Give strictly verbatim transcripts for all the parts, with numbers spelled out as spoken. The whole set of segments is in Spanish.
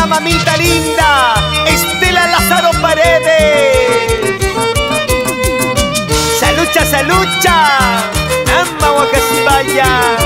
la mamita linda, Estela Lázaro Paredes. Salucha, salucha, Nama Wakaspaya.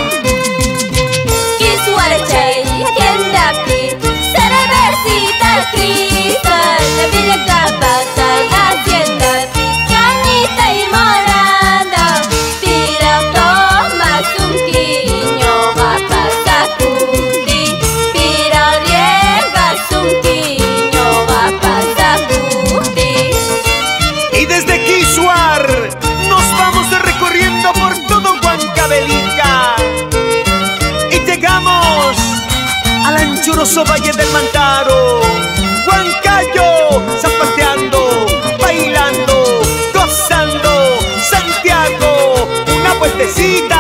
Kiswarachay, Kendapi, Saraversita Cristal, la Villa Capata, Hacienda Picanita y Morada, Pira tomas un quiño, va a pasar cuti, Pira riegas un quiño, va a pasar cuti. Y desde Quisuar nos vamos recorriendo por todo Huancavelica y llegamos al anchuroso Valle del Mantaro, Huancayo, zapateando, bailando, gozando, Santiago, una vueltecita.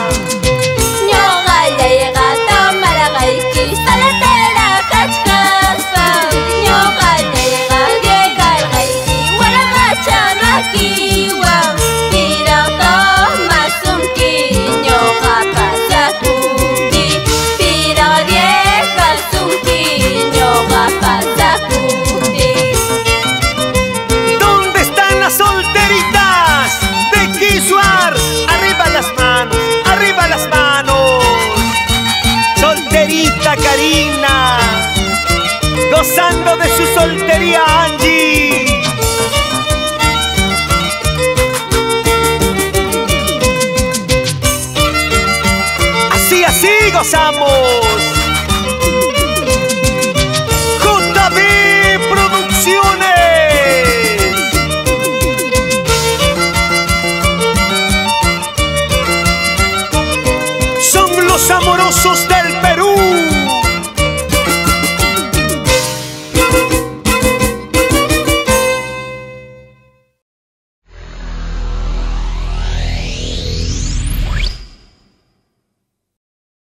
Ñoqa llega Maragayki, salatera kachkaspa. Ñoqa llega Riegargayki, Waraqachamakiwan. Piraq tomas un quiñoqa pasakuti, Piraq riegas un quiñoqa pasakuti. ¿Dónde están las solteritas de Quisuar? Arriba las manos, arriba las manos. Solterita Karina, gozando de su soltería Angie. Así, así gozamos.